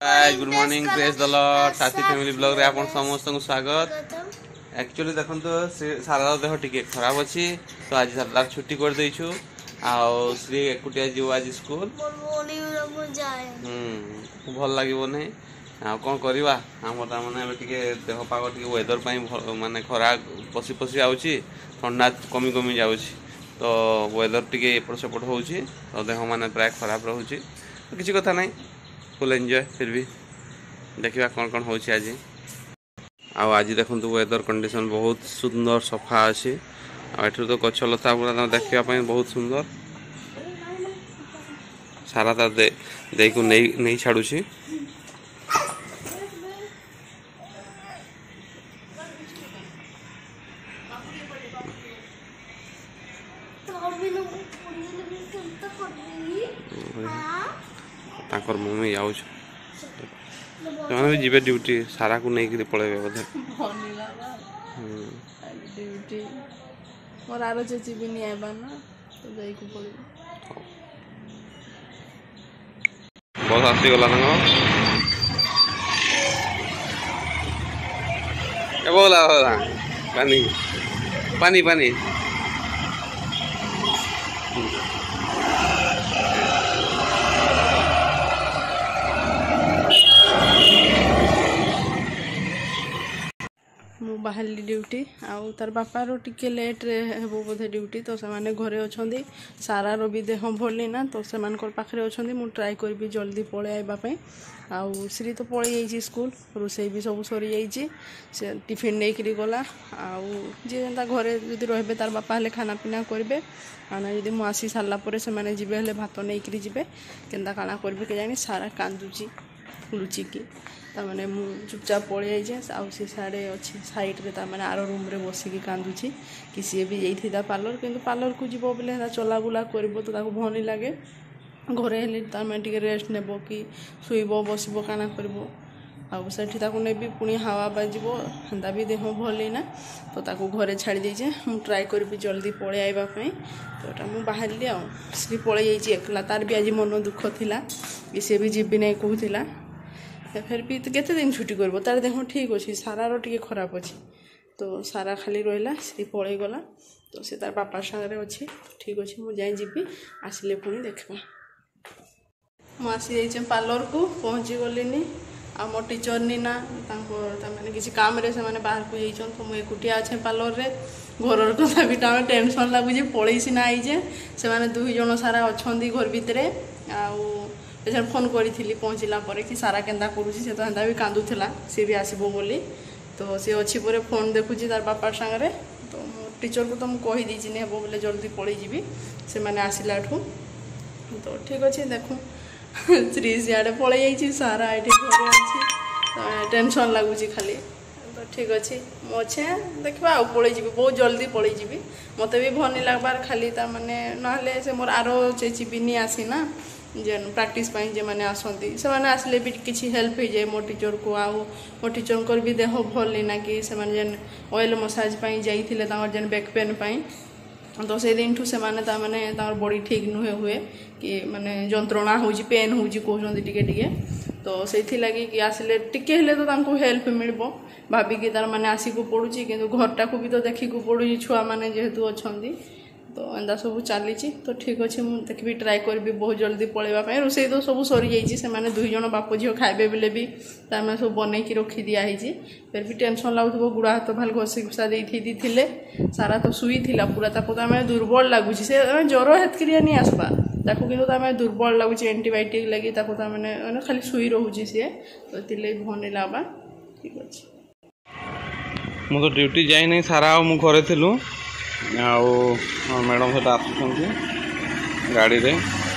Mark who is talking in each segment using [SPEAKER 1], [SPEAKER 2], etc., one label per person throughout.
[SPEAKER 1] Hi good morning praise the lord साथी family blog रे आपन समस्त को स्वागत। एक्चुअली देखन तो सारा देह टिके खराब अछि तो आज सारा छुट्टी कर देइछु आउ श्री एकुटिया जीव आज स्कूल भल लागिबो नै आ कोन करबा हमर माने टिके देह पाग टिके वेदर पई माने खरा पसी पसी आउची ठंडा कमी कमी जाउची तो वेदर टिके एपट सेपट होउची तो देह माने प्राय खराब रहउची किछि कथा नै फुल एंजॉय फिर भी देखिए कौन कौन हो आज देखो वेदर कंडीशन बहुत सुंदर सफा अच्छी आठ तो गछ लता पूरा देखापी बहुत सुंदर सारा तार दे को नहीं छाड़ुची ताकर मम्मी जाऊँ भी जीवे ड्यूटी सारा को नहीं पड़े बोधे
[SPEAKER 2] ड्यूटी मोर आरो चेची भी नहीं आबा ना तो जाई को पड़े
[SPEAKER 1] बस आसी गला न ए बोला पानी पानी पानी
[SPEAKER 2] मु बाहरली ड्यूटी आउ तार बापार टिके लेट रे हेबो बोधे ड्यूटी तो से माने घरे अछंदी सारा रो भी देह भोली ना तो से मान पाखरे अछंदी मु ट्राई करबी जल्दी पळे आइबा पई आउ श्री तो पळे जाई स्कूल रोसई भी सब सरी जाई से टिफिन नै करी गला आउ जे जेंता घरे जदी रहबे तार बापा हले खाना पीना करबे आना जदी मु आसी साला परे से माने जिबे हले भात नै करी जिबे केंदा खाना करबे के जानी सारा कांदुची लुची की ताने मु चुपचाप पड़े जाइए आउ सी साड़े अच्छी सैड्रे ताने आर रूम रे बसिकी कांदुची कि सी भी जाइथिदा पार्लर किंतु पार्लर को जीव बोले चला बुला करबो तो ताको भल नहीं लगे घरे हेले तामे टिके रेस्ट नेबो कि सुइबो बसिबो काना करबो आउ सेठी ताको नेबी पुणी हावा बाजिबो हंदा भी देह भल ना तो ताको घरे छाड़ी देजे मु ट्राई करबी जल्दी पळे आइबा पई तो एटा मु बाहरली आउ श्री पळे जाइए एकला तार भी आज मन दुख थिला कि से भी जीबी नै कहूथिला फिर भी तो केते दिन छुट्टी करबो तार देह ठीक अच्छी सारा रो टिके खराब अच्छी तो सारा खाली रहिला श्री पळे गला तो से तार पापा संगे अच्छी ठीक अच्छे मु जाई जीबी आसिले पुणी देखबा मु आसी जाइछे पार्लर को पहुँची गलिनी आ मो टीचर नी ना तांको माने किसी काम रे से माने बाहर को जाइछन तो मु एकुटिया अच्छे पार्लर रे घर कथा भी टाइम टेंशन लागु जे पळै सिना आई जे से माने दुई जण सारा अछंदी घर भितरे आउ पे फोन करी पहुँचला कि सारा केंदा करुँची से तो हेन्दा भी कांदुला सी भी आसबो बोली तो सी अच्छी पर फोन देखुची तार बापा सांगे तो टीचर को तो मुझे कहीदी नहीं हे बोले जल्दी पड़े जी से मैंने आसला तो ठीक अच्छे देखूँ श्री सियाड़े पड़े जाइए सारा ये घरे अच्छी तो टेंशन लगुच खाली तो ठीक अच्छे मुझे देखा आउ पड़े जी बहुत जल्दी पड़े जी मत भी भल नहीं लगबार खाली ताने ना से मोर आरो चेची भी नहीं आसी ना जेन प्रैक्टिस जे मैंने आसती से मैंने आसले भी किसी हेल्प हो जाए मो टीचर को आउ मो टीचर भी देह भल नहीं ना कि से जेन ऑयल मसाज जाइए जेन बैक पेन तो से दिन ठू से माने बॉडी ठीक नुहे हुए कि माने जंत्रणा हो पेन हो कहते टिके तो से लगी कि आसले टिके हेले तो हेल्प मिल भाविकी तार माने आसिक पड़ुची कि घरटा को भी तो देखिक पड़ू छुआ मैंने जेहेतु अच्छा तो एंदा सब चली तो ठीक अच्छे मुझे देखी ट्राए करी बहुत जल्दी पलैवाई रोसे तो सब सरी जाइए से मैंने दुई जन बाप झील खाइबे बेले भी तार सब बनईकी रखी दिखाई फिर भी टेंशन लगुव गुड़ा हाथ भाल घसी घुसा थे सारा तो शुई थी पूरा ताको तो दुर्बल लगुच से ज्वर हेतक्रिया नहीं आसबा ताको कि दुर्बल लगुच एंटीबायोटिक लगी ताको मैंने खाली शुई रोचे सी तो ये भल नहीं लगवा ठीक अच्छे
[SPEAKER 1] मु तो ड्यूटी जाई नहीं सारा मु घरे थिलु आउ मैडम सहित आसुँच गाड़ी रे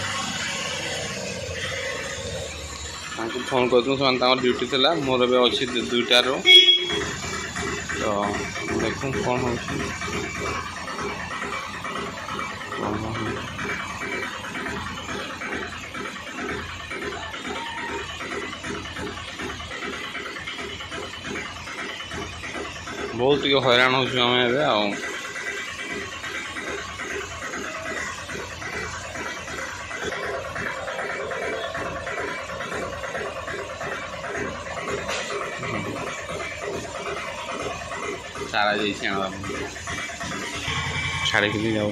[SPEAKER 1] फोन कर ड्यूटी थी मोर भी अच्छी दुईटार तो देखूँ कौन हो बहुत हैरान हो सारा जैसे छाड़ी के जाओ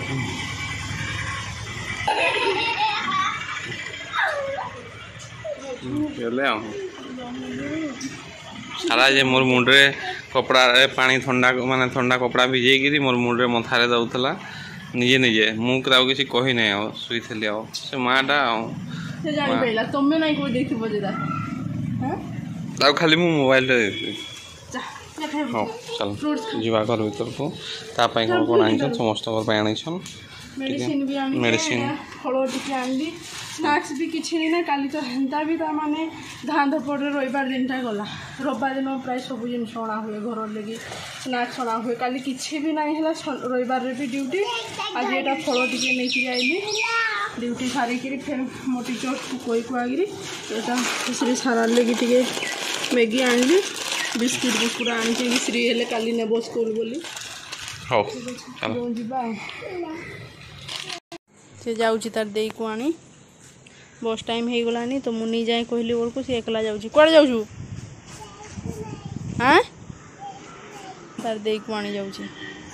[SPEAKER 1] सारा जे मोर मुंडे कपड़ा पानी ठंडा माने ठंडा कपड़ा भिजेकि मोर मुंडे मथारे दउथला निजे निजे मु किसी कही ना शुई से माटा
[SPEAKER 2] तुम नहीं कोई देखिबो जेदा
[SPEAKER 1] खाली मु मोबाइल हाँ चल जीवा घर भर को तापाई कौन कौन आनी समस्त आनी
[SPEAKER 2] मेडिसिन भी आनी
[SPEAKER 1] मेडिसिन
[SPEAKER 2] फल टिके आनी स्नाक्स भी किसी नहीं ना काली तो हेन्ता भी ताने धान धपड़े रविवार दिनटा गला रविवार दिन प्राय सब जिन अणा हुए घर लगी स्नाक्स अणा हुए काली किसी भी नहीं है रविवार भी ड्यूटी आज यहाँ फल टिके नहीं जाइली ड्यूटी सारिकी फिर मो टीचर कोई कुआगिरी यहाँ सारा लगी टे मैगी आनली बिस्कुट बिस्कुट आनी श्री हेले काली नेब स्कूल बोली से जाऊँगी तार दे को आनी बस टाइम हो गलानी तो मुझे जाए कहली बेलू सी एकला जाऊँगी कड़े जाऊँ हाँ तार दे को आनी जाऊँगी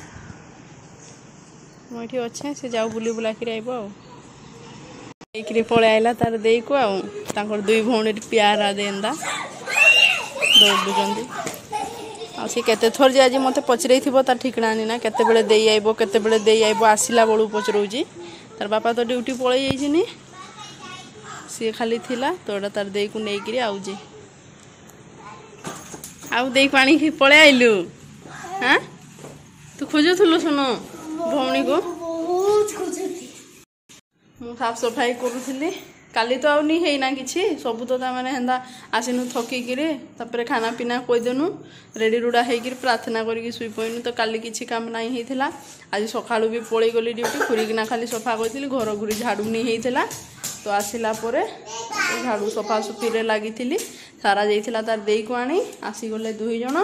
[SPEAKER 2] मुझे अच्छे से जाऊ बुली बुला कर आईकि पलि आइला तार दे को आउर दुई भौणी प्यारा देंदा दौड़ुंट सी केते थर जे आज मत पचरई तार ठिकना ना केते दे आइबो केते दे आइबो आसिला बेलू पचरौची तार बापा तो ड्यूटी पलि जाइए सी खाली थिला तो तार दे को लेकिन आउजी आउ दे पानी पलि आइलु हाँ तू खोजुलु सुन भौणी को मु साफ सफाई करूली काली तो आउ नहीं ना कि सब तो मैंने हेन्दा आसीनु थकिकी खाना पीना कहीदेनु रेडी रुड़ा होकर प्रार्थना करके शुई पईनु तो काली किसी काम नहीं होता आज सका भी पलि गली ड्यूटी खुरीकिना खाली सफा करी घर घूरी झाड़ू नहीं होता तो आसला झाड़ू सफा सुफी लगी सारा जाइला तार दे को आनी आसीगले दुई जन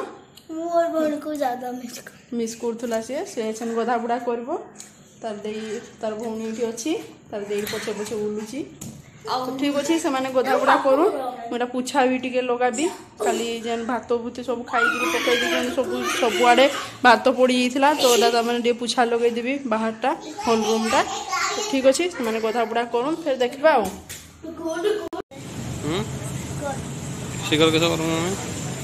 [SPEAKER 2] मिस करूला सी गधा बुड़ा कर तार दे तार भौणी ये अच्छी तार दे पछे पछे बुलूची तो ठीक अच्छे से मैंने गधा गुड़ा करूँ मुझे पुछा भी टे लगी खाली जेन भात भूत सब खाई पकई सब सबुआड़े भात पड़ी जाता तो मैंने पुछा लगेदेवी बाहरटा हॉल रूमटा तो ठीक अच्छे से मैंने गधा बुड़ा करूँ फिर देखा
[SPEAKER 1] शिकर कैसे करूँ मैं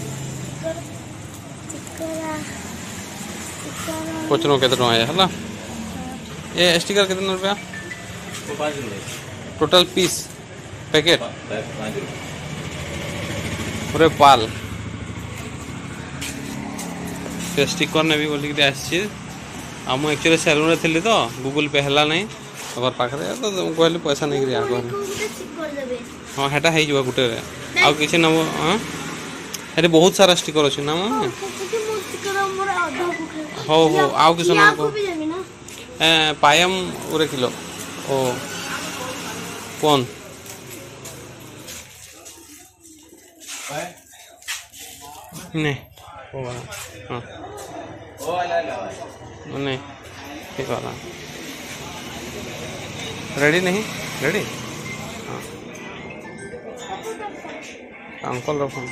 [SPEAKER 1] पचनो केते टଙ୍କା है ये स्टिकर कितना रुपया टोटल पीस पैकेट पूरे पाल से स्टिकर ने भी बोलिक आम एक्चुअली सैलून थी तो गूगल पे है नहीं घर पाखे तो कहली पैसा नहीं आगे हाँ हेटा हो गोटे आउ कि नब हाँ ये बहुत सारा स्टिकर अच्छे ना हो हो आउ किस पायम उरे किलो ओ कौन नहीं वो वाला हाँ नहीं ठीक वाला रेडी नहीं रेडी हाँ अंकल फोन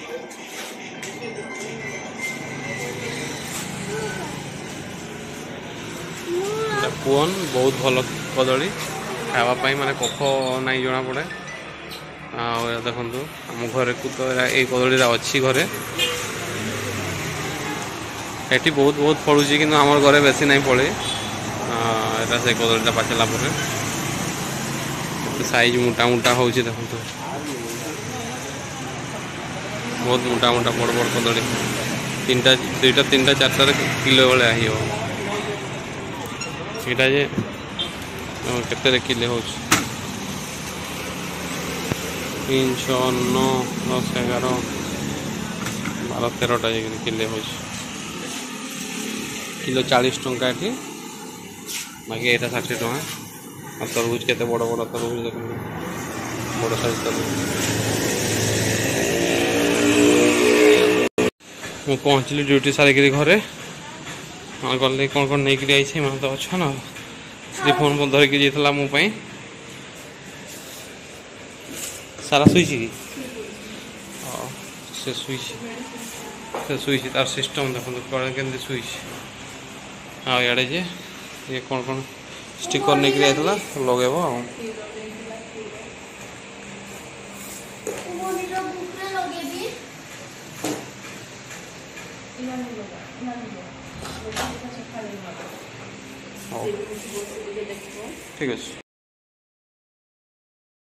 [SPEAKER 1] पुअन बहुत भल कदली खावाई माने कफ नहीं जना पड़े देखु आम घर को तो ये कदली अच्छी घरे ये बहुत बहुत फलुची कि आम घरे बेसी नहीं पड़े यहाँ से कदलीटा पाचला साइज मोटा मोटा हो देखु बहुत मोटा मोटा बड़ बड़ कदली तीनटा दुईटा तीनटा चार्टा किलो भाया हो ये जे केते किले हो 3 6 9 10 11 12 13टा किले हो किलो 40 टंका ये बाकी यहाँ 60 टଙ୍କା और तरबुज के बड़ बड़ तरबुज देख बड़ साइज तरबुज मु पहुँचली ड्यूटी सारिकी घरे हाँ गले कौन कौन नहीं आई मैं तो अच्छा ना श्री फोन फोन धरिकी जाइला मो सारा शुई से शुई तार सिस्टम देखो कड़े के शुई आड़े जे ये कौन कौन स्टिकर नहीं आइला लगेब आ ठीक है।